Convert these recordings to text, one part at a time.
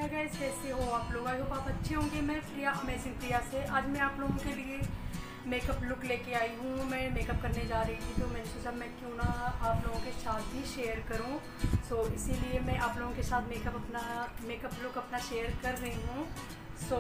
Hi guys, कैसे हो आप लोग? आई होप आप अच्छे होंगे। मैं प्रिया, अमेजिंग प्रिया से आज मैं आप लोगों के लिए मेकअप लुक लेके आई हूँ। मैं मेकअप करने जा रही थी तो मैंने सोचा मैं क्यों ना आप लोगों के साथ भी शेयर करूँ। सो इसीलिए मैं आप लोगों के साथ मेकअप लुक अपना शेयर कर रही हूँ। सो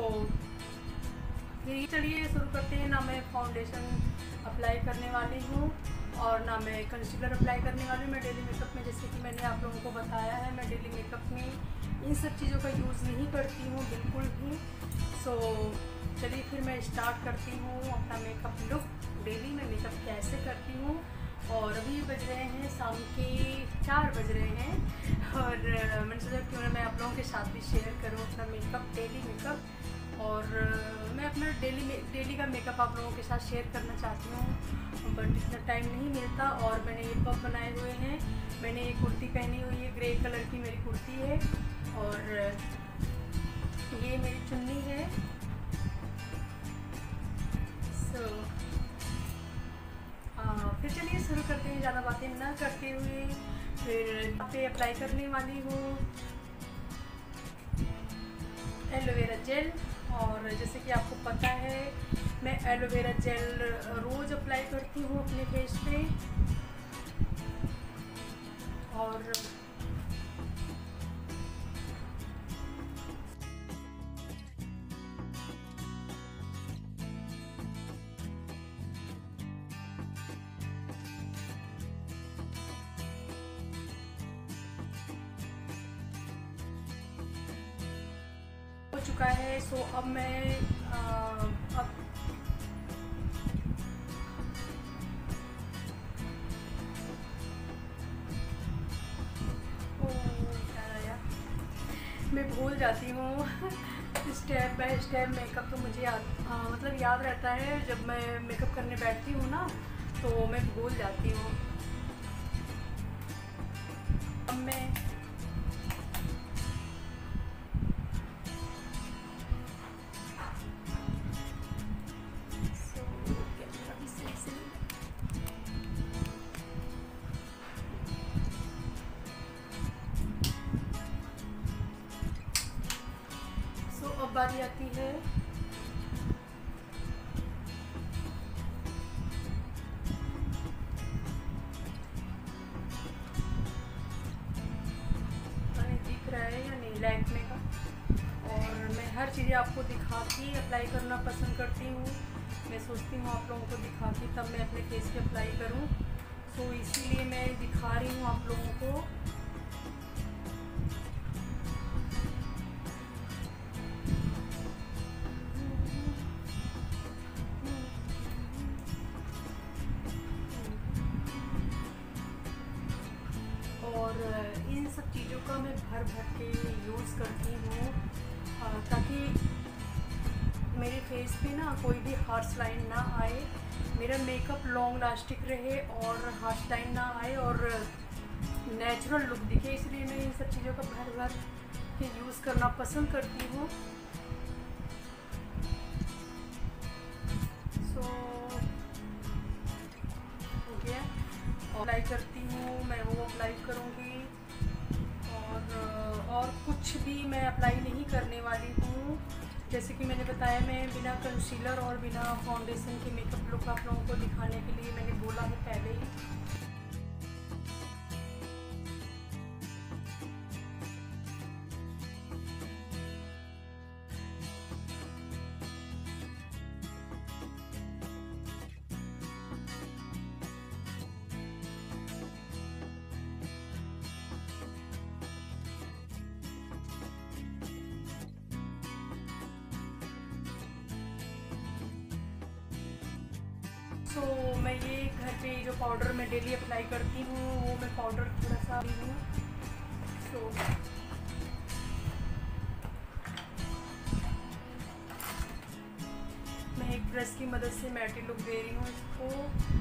चलिए शुरू करते हैं। ना मैं फाउंडेशन अप्लाई करने वाली हूँ और ना मैं कंसीलर अप्लाई करने वाली हूँ। मैं डेली मेकअप में, जैसे कि मैंने आप लोगों को बताया है, मैं डेली मेकअप में इन सब चीज़ों का यूज़ नहीं करती हूँ बिल्कुल भी। सो चलिए फिर मैं स्टार्ट करती हूँ अपना मेकअप लुक। डेली मैं मेकअप कैसे करती हूँ। और अभी बज रहे हैं शाम के 4 बज रहे हैं और मैंने सोचा क्यों ना मैं आप लोगों के साथ भी शेयर करूँ अपना मेकअप, डेली मेकअप। और मैं अपना डेली का मेकअप आप लोगों के साथ शेयर करना चाहती हूँ, बट इतना टाइम नहीं मिलता। और मैंने ये पफ बनाए हुए हैं, मैंने ये कुर्ती पहनी हुई है, ग्रे कलर की मेरी कुर्ती है और ये मेरी चुन्नी है। सो फिर चलिए शुरू करते हैं, ज़्यादा बातें ना करते हुए। फिर यहाँ पे अप्लाई करने वाली हूँ एलोवेरा जेल। और जैसे कि आपको पता है मैं एलोवेरा जेल रोज़ अप्लाई करती हूँ अपने फेस पे। और हो चुका है। सो अब मैं अब मैं भूल जाती हूँ स्टेप बाय स्टेप मेकअप। तो मुझे मतलब याद रहता है, जब मैं मेकअप करने बैठती हूँ ना तो मैं भूल जाती हूँ। अब मैं अब बारी आती है दिख रहा है या नहीं लैक्मे का। और मैं हर चीज़ें आपको दिखा के अप्लाई करना पसंद करती हूँ। मैं सोचती हूँ आप लोगों को दिखा के तब मैं अपने फेस पे अप्लाई करूँ। तो इसीलिए मैं दिखा रही हूँ आप लोगों को। और इन सब चीज़ों का मैं भर के यूज़ करती हूँ ताकि मेरे फेस पे ना कोई भी हार्श लाइन ना आए, मेरा मेकअप लॉन्ग लास्टिक रहे और हार्श लाइन ना आए और नेचुरल लुक दिखे। इसलिए मैं इन सब चीज़ों का भर के यूज़ करना पसंद करती हूँ। सो हो गया। अप्लाई करती हूँ मैं, वो अप्लाई करूँगी और कुछ भी मैं अप्लाई नहीं करने वाली हूँ। जैसे कि मैंने बताया, मैं बिना कंसीलर और बिना फाउंडेशन के मेकअप लुक आप लोगों को दिखाने के लिए मैंने बोला है पहले ही। तो मैं ये घर पे जो पाउडर मैं डेली अप्लाई करती हूँ वो मैं पाउडर थोड़ा सा ली हूँ। तो मैं एक ब्रश की मदद से मैटी लुक दे रही हूँ इसको।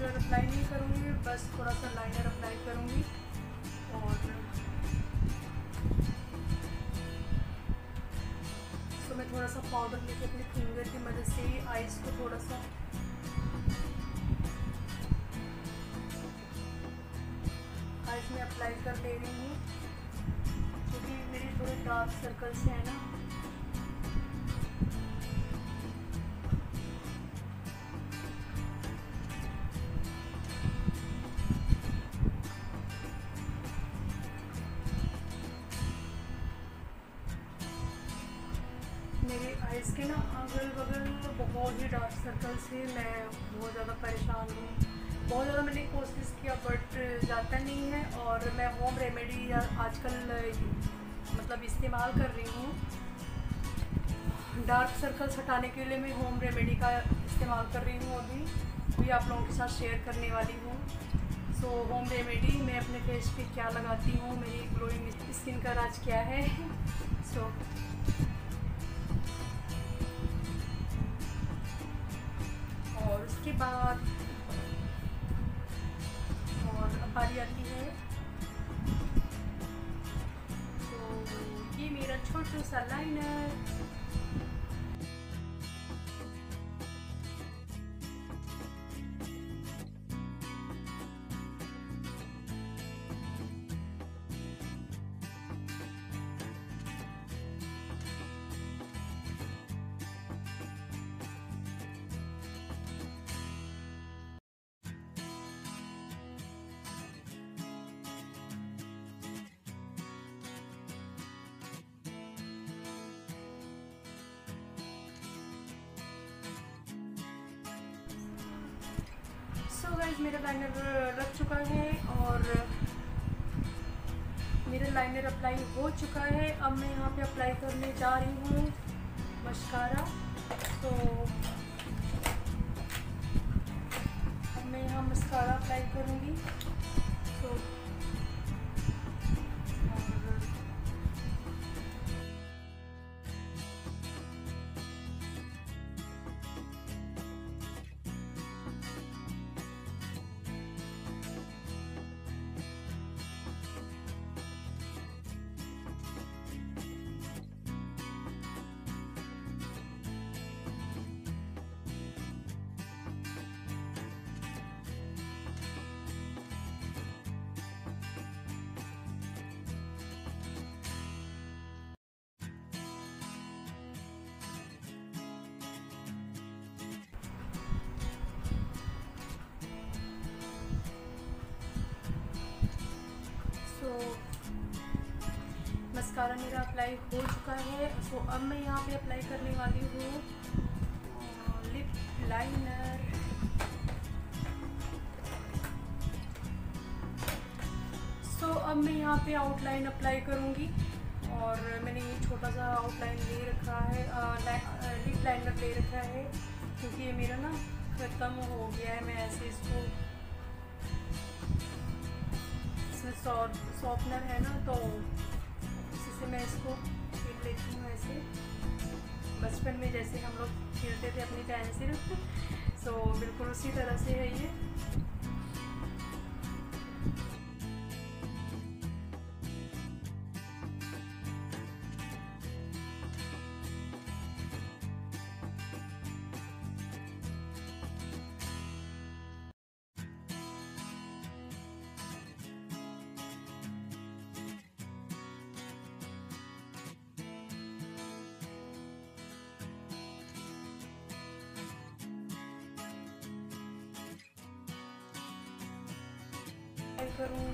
कंसीलर अप्लाई नहीं करूँगी, बस थोड़ा सा लाइनर अप्लाई करूँगी। और तो मैं थोड़ा सा पाउडर लेके अपने फिंगर की मदद से ही आईज को थोड़ा सा आईज में अप्लाई कर ले रही हूँ, क्योंकि मेरे थोड़े डार्क सर्कल्स हैं ना। मेरे आइज़ के ना अगल बगल बहुत ही डार्क सर्कल से मैं बहुत ज़्यादा परेशान हूँ। बहुत ज़्यादा मैंने कोशिश किया बट जाता नहीं है, और मैं होम रेमेडी आजकल मतलब इस्तेमाल कर रही हूँ। डार्क सर्कल्स हटाने के लिए मैं होम रेमेडी का इस्तेमाल कर रही हूँ, अभी आप लोगों के साथ शेयर करने वाली हूँ। सो होम रेमेडी मैं अपने फेस पे क्या लगाती हूँ, मेरी ग्लोइंग स्किन का राज क्या है। सो और उसके बाद और अब बारी आती है, तो ये मेरा छोटा सा लाइनर। सो गाइस मेरा लाइनर लग चुका है और मेरा लाइनर अप्लाई हो चुका है। अब मैं यहाँ पे अप्लाई करने जा रही हूँ मस्कारा। तो अब मैं यहाँ मस्कारा अप्लाई करूँगी। तो मस्कारा मेरा अप्लाई हो चुका है। सो अब मैं यहाँ पे अप्लाई करने वाली हूँ लिप लाइनर। सो अब मैं यहाँ पे आउटलाइन अप्लाई करूँगी, और मैंने ये छोटा सा आउटलाइन ले रखा है, लिप लाइनर ले रखा है, क्योंकि ये मेरा ना ख़त्म हो गया है। मैं ऐसे इसको सॉफ्टनर है ना, तो इसी से मैं इसको छील लेती हूँ ऐसे। बचपन में जैसे हम लोग छीलते थे अपनी पेंसिल, सो बिल्कुल उसी तरह से है ये। करूँ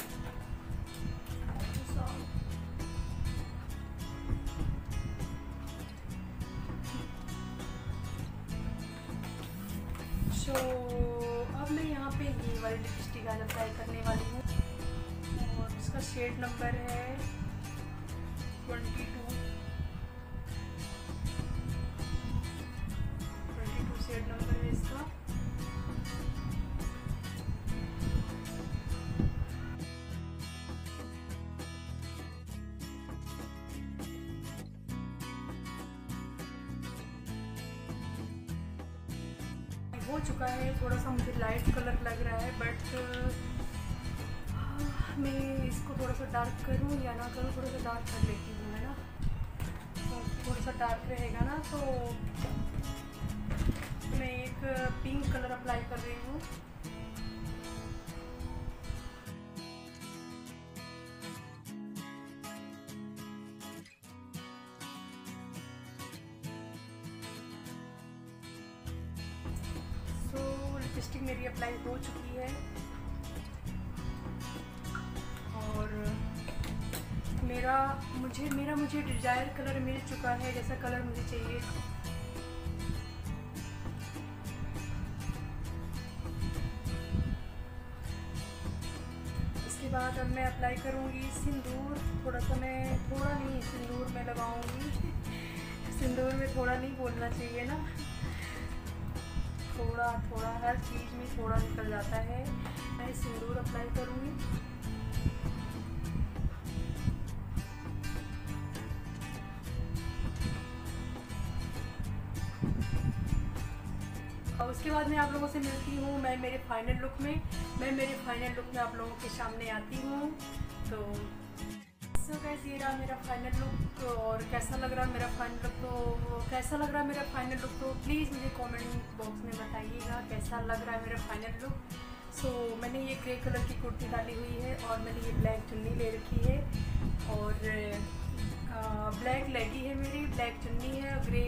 सो अब मैं यहाँ पे ये वाली लिपस्टिक आज अप्लाई करने वाली हूँ, और इसका शेड नंबर है 22 शेड नंबर है इसका। हो चुका है, थोड़ा सा मुझे लाइट कलर लग रहा है, बट मैं इसको थोड़ा सा डार्क करूँ या ना करूँ, थोड़ा सा डार्क कर लेती हूँ, है ना। तो थोड़ा सा डार्क रहेगा ना, तो मैं एक पिंक कलर अप्लाई कर रही हूँ। लिपस्टिक मेरी अप्लाई हो चुकी है और मुझे डिजायर कलर मिल चुका है, जैसा कलर मुझे चाहिए। इसके बाद अब मैं अप्लाई करूँगी सिंदूर। थोड़ा नहीं सिंदूर में लगाऊंगी। सिंदूर में थोड़ा नहीं बोलना चाहिए ना, थोड़ा हर चीज़ में थोड़ा निकल जाता है। मैं सिंदूर अप्लाई करूँगी। और उसके बाद मैं आप लोगों से मिलती हूँ मैं मेरे फाइनल लुक में आप लोगों के सामने आती हूँ। तो सो गाइस, ये रहा मेरा फाइनल लुक। और कैसा लग रहा मेरा फाइनल लुक तो प्लीज़ मुझे कमेंट बॉक्स में बताइएगा कैसा लग रहा है मेरा फाइनल लुक। सो मैंने ये ग्रे कलर की कुर्ती डाली हुई है और मैंने ये ब्लैक चुन्नी ले रखी है और ब्लैक लेगी है, मेरी ब्लैक चुन्नी है, ग्रे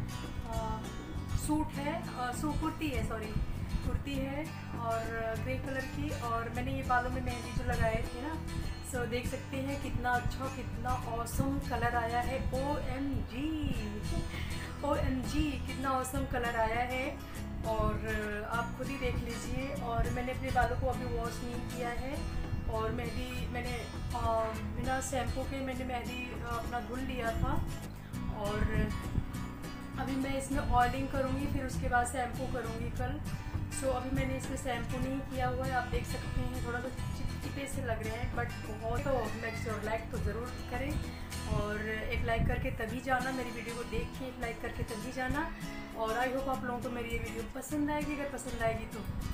सूट है, कुर्ती है और ग्रे कलर की। और मैंने ये बालों में मेहंदी जो लगाए थे ना, सो देख सकते हैं कितना अच्छा, कितना ऑसम कलर आया है। OMG कितना ऑसम कलर आया है और आप खुद ही देख लीजिए। और मैंने अपने बालों को अभी वॉश नहीं किया है और मेहंदी मैंने बिना शैम्पू के मैंने मेहंदी अपना धुल लिया था और अभी मैं इसमें ऑयलिंग करूँगी, फिर उसके बाद शैम्पू करूँगी कल। सो अभी मैंने इसमें शैम्पू नहीं किया हुआ है, आप देख सकते हैं थोड़ा सा चिपचिपे से लग रहे हैं, बट बहुत तो मेक श्योर लाइक तो ज़रूर करें और एक लाइक करके तभी जाना, मेरी वीडियो को देख के एक लाइक करके तभी जाना। और आई होप आप लोगों को मेरी ये वीडियो पसंद आएगी, अगर पसंद आएगी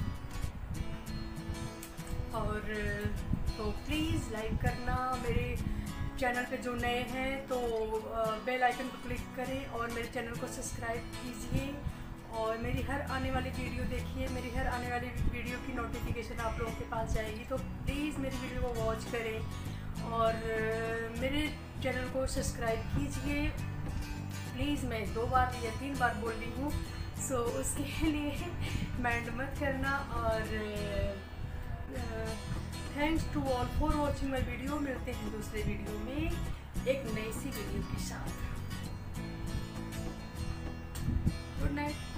तो प्लीज़ लाइक करना। मेरे चैनल पे जो नए हैं तो बेल आइकन को क्लिक करें और मेरे चैनल को सब्सक्राइब कीजिए और मेरी हर आने वाली वीडियो देखिए। मेरी हर आने वाली वीडियो की नोटिफिकेशन आप लोगों के पास जाएगी, तो प्लीज़ मेरी वीडियो को वॉच करें और मेरे चैनल को सब्सक्राइब कीजिए प्लीज़। मैं 2 बार या 3 बार बोल रही हूँ, सो उसके लिए माइंड मत करना। और thanks to all for watching my video. मिलते हैं दूसरे वीडियो में एक नई सी वीडियो के साथ। Good night.